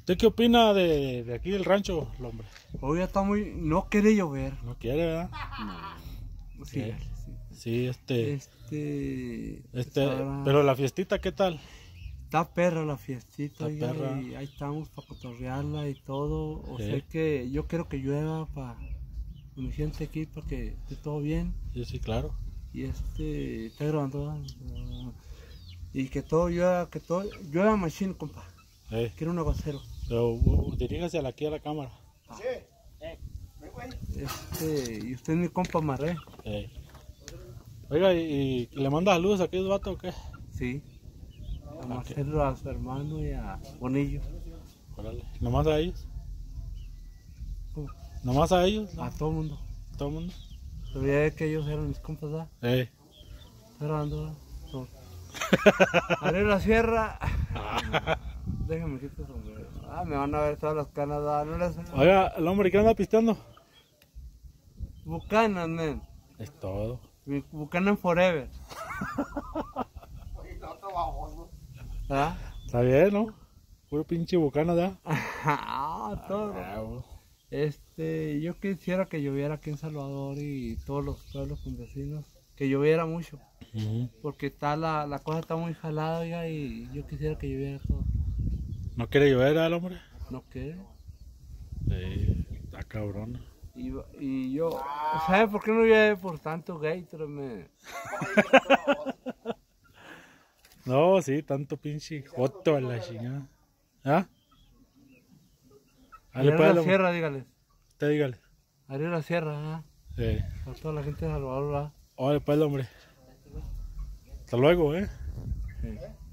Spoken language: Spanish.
¿Usted qué opina de aquí del rancho, el hombre? Hoy ya está muy... No quiere llover. No quiere, ¿verdad? No. Sí, Sí, ahora pero la fiestita, ¿qué tal? está perra la fiestita, Está oiga, perra. y ahí estamos para cotorrearla y todo. O Sí. sea que yo quiero que llueva para mi gente aquí, para que esté todo bien. Sí, claro. Y está grabando, ¿verdad? Y que todo llueva machine, compa. Quiero un aguacero. Pero diríjase aquí a la cámara. Y usted es mi compa Marré. Oiga, ¿y le manda saludos a aquellos vatos o qué? Sí. A Marcelo, a su hermano y a Bonillo. Órale. ¿Nomás a ellos? ¿Cómo? ¿Nomás a ellos? A todo el mundo. ¿Todo el mundo? Pero ya es que ellos eran mis compas, ¿verdad? Está grabando, ¿verdad? Haré la sierra. Déjame quitar el sombrero. Me van a ver todas las canas, ¿verdad? No les... Oiga, el hombre que anda pisteando. Buchanan, man. Es todo. Buchanan forever. ¿Ah? Está bien, ¿no? Puro pinche bucana, ¿ya? Todo. Yo quisiera que lloviera aquí en Salvador y todos los pueblos vecinos, que lloviera mucho, porque la cosa está muy jalada, oiga, y yo quisiera que lloviera todo. ¿No quiere llover, el hombre? ¿No quiere? Sí, está cabrón. Y yo, ¿sabe por qué no llueve por tanto Gatorade? No, sí, tanto pinche joto a la chingada. ¿Ah? Arriba la sierra, dígale. Usted dígale. Arriba la sierra, ¿ah? Sí. Para toda la gente de Salvador, ¿verdad? Oye, pues, hombre. Hasta luego, ¿eh? Sí.